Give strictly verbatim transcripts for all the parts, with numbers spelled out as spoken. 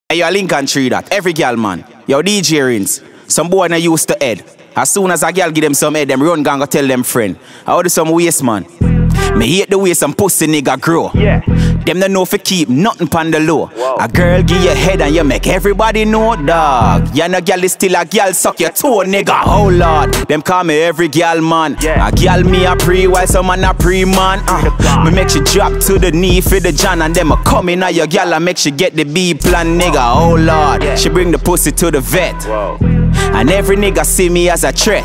Hey, yo, Lincoln Tree that. Every girl, man. Yo, D J Rinse. Some boy na used to head. As soon as a girl give them some head, them run gang go tell them friend. How do some waste, man? Me hate the way some pussy nigga grow. Yeah. Them don't know if keep nothing pon the low. Whoa. A girl give you head and you make everybody know, dog. You know girl is still a girl, suck your toe, nigga. Oh lord, them call me every girl, man. Yeah. A girl me a pre while some man a pre, man. Uh, me make she drop to the knee for the John and them a come in at your girl and make she get the B plan, nigga. Oh lord, yeah. She bring the pussy to the vet. Whoa. And every nigga see me as a threat.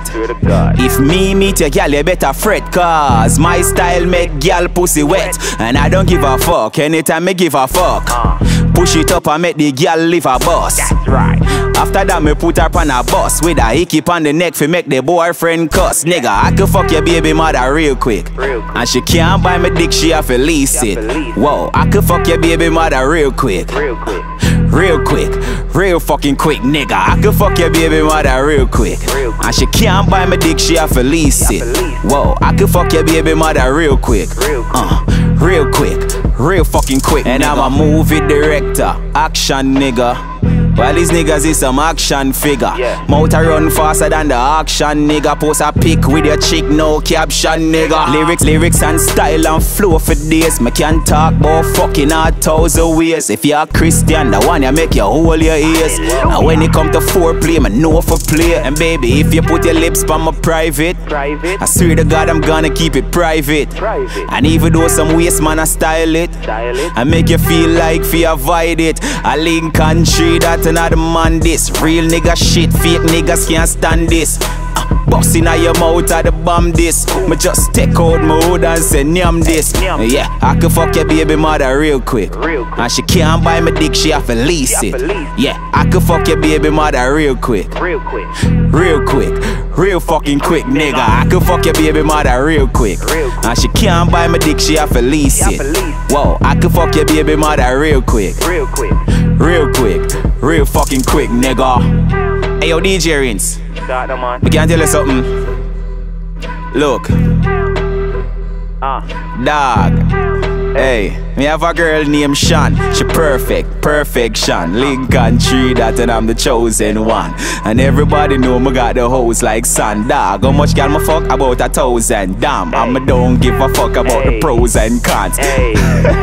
If me meet your girl, you better fret, cause my style make girl pussy wet. And I don't give a fuck anytime me give a fuck. Push it up and make the girl leave a bus. That's right. After that me put her on a bus with a hickey on the neck for make the boyfriend cuss. Nigga, I can fuck your baby mother real quick. real quick. And she can't buy me dick, she have to lease it. Whoa, I can fuck your baby mother real quick. Real quick. Real quick, real fucking quick, nigga. I can fuck your baby mother real quick. real quick. And she can't buy me dick, she have to lease it. Whoa, I can fuck your baby mother real quick. Real quick. Uh, real quick, real fucking quick. And nigga. I'm a movie director, action nigga. Well, these niggas is some action figure. Yeah. Mouth a run faster than the action nigga. Post a pic with your chick, no caption nigga. Lyrics, lyrics and style and flow for days. Me can talk about fucking a thousand ways. If you're a Christian, the one you make you hold your ears. And when it come to foreplay, me know for play. And baby, if you put your lips on my private, private, I swear to God I'm gonna keep it private. private. And even though some waste man I style it, style it, I make you feel like fi avoid it. A Lincoln Tree that another man this. Real nigga shit, fake niggas can't stand this. uh, Bust inna your mouth at the bomb this. Me just take out my hood and say nyam this. Yeah, I can fuck your baby mother real quick. real quick. And she can't buy me dick, she have to lease it. Yeah, I can fuck your baby mother real quick. Real quick. Real quick. Real fucking quick, nigga. I can fuck your baby mother real quick. And she can't buy me dick, she have to lease it. Whoa, I can fuck your baby mother real quick. Real quick. Real quick. Real fucking quick, nigga. Hey yo, D J Rinse. We can tell you something. Look. Uh. Dog. Hey, me have a girl named Shan. She perfect, perfection. Lincoln Tree that and I'm the chosen one. And everybody know me got the hoes like sun. Dog, how much girl me fuck? About a thousand. Damn, hey. And me don't give a fuck about hey. the pros and cons. Hey.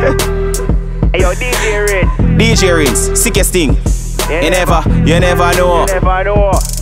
Hey yo, D J Rinse. D J Rinse, sickest thing. Yeah. You never, you never know. You never know.